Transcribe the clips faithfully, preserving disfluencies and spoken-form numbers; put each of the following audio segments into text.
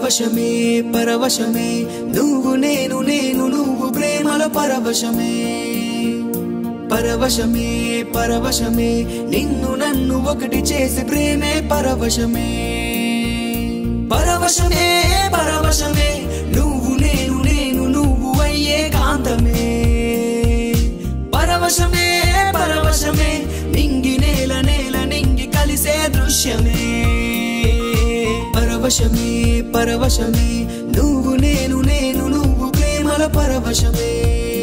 పరవశమే పరవశమే నువ్వు నేను నేను నువ్వు ప్రేమలో పరవశమే పరవశమే పరవశమే నిన్ను నన్ను ఒకటి చేసి ప్రేమే పరవశమే పరవశమే పరవశమే నువ్వు నేను నేను నువ్వు అయ్యే కాంతమే పరవశమే పరవశమే నింగి నేల నేల నింగి కలిసే దృశ్యమే పరవశమే పరవశమే నువ్వు నేను నేను నువ్వు ప్రేమల పరవశమే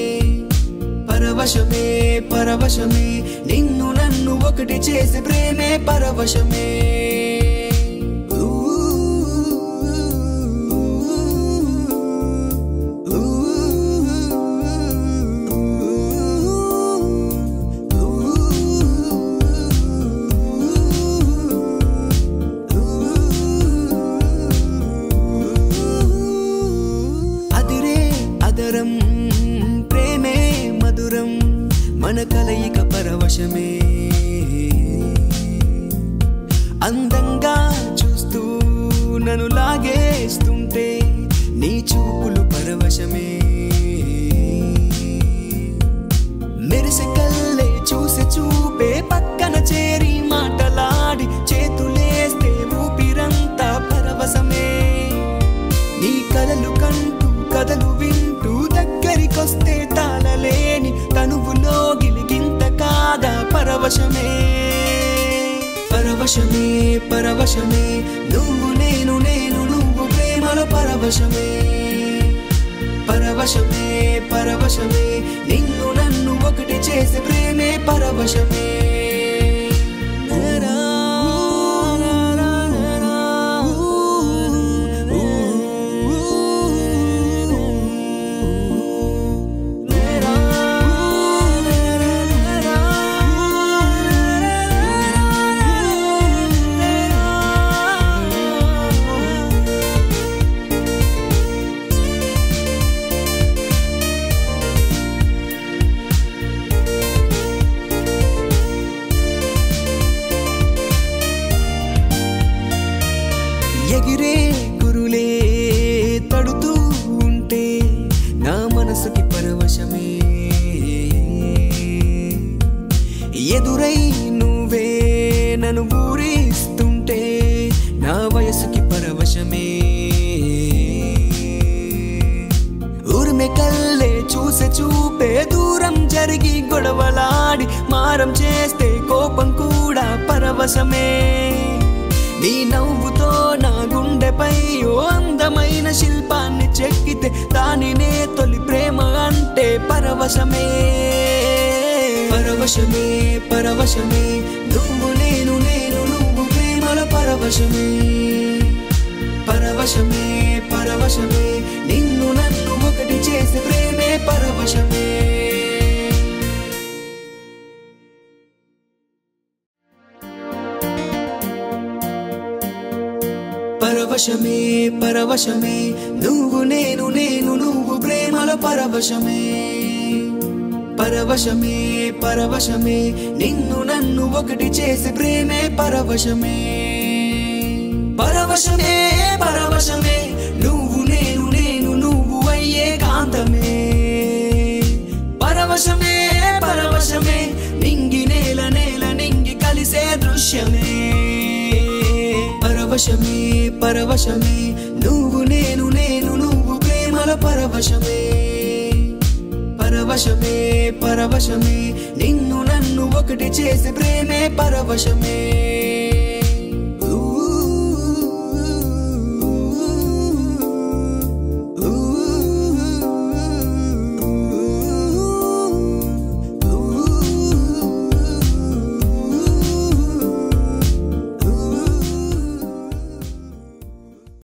పరవశమే పరవశమే నిన్ను నన్ను ఒకటి చేసి ప్రేమే పరవశమే ప్రేమే మధురం మన కలయిక పరవశమే అందంగా చూస్తూ నన్ను లాగేస్తుంటే నీ చూపులు పరవశమే మెరిసే కళ్ళే చూసి చూపే పక్కన చేరి మాటలాడి చేతులేస్తే ఊపిరంతా పరవశమే నీ కలలు కంటూ కథలు వింటూ దగ్గరికొస్తే తాళలేని తనువులో గిలిగింత కాదా పరవశమే పరవశమే పరవశమే నువ్వు నేను నేను నువ్వు ప్రేమలో పరవశమే పరవశమే పరవశమే నిన్ను నన్ను ఒకటి చేసి ప్రేమే పరవశమే ఎగిరే గురులే తడుతూ ఉంటే నా మనసుకి పరవశమే ఎదురై నువ్వే నన్ను ఊరిస్తుంటే నా వయసుకి పరవశమే ఊర్మె కల్లే చూసే చూపే దూరం జరిగి గొడవలాడి మారం చేస్తే కోపం కూడా పరవశమే నీ నవ్వుతో నా గుండెపై ఓ అందమైన శిల్పాన్ని చెక్కితే దానినే తొలి ప్రేమ అంటే పరవశమే పరవశమే పరవశమే నువ్వు నేను నేను నువ్వు ప్రేమల పరవశమే పరవశమే పరవశమే నిన్ను నన్ను ఒకటి చేసి ప్రేమే పరవశమే పరవశమే పరవశమే నువ్వు నేను నేను నువ్వు ప్రేమల పరవశమే పరవశమే పరవశమే నిన్ను నన్ను ఒకటి చేసి ప్రేమే పరవశమే పరవశమే పరవశమే నువ్వు నేను నేను నువ్వు అయ్యే కాంతమే పరవశమే పరవశమే నింగి నేల నేల నింగి కలిసే దృశ్యమే పరవశమే పరవశమే నువ్వు నేను నేను నువ్వు ప్రేమల పరవశమే పరవశమే పరవశమే నిన్ను నన్ను ఒకటి చేసి ప్రేమే పరవశమే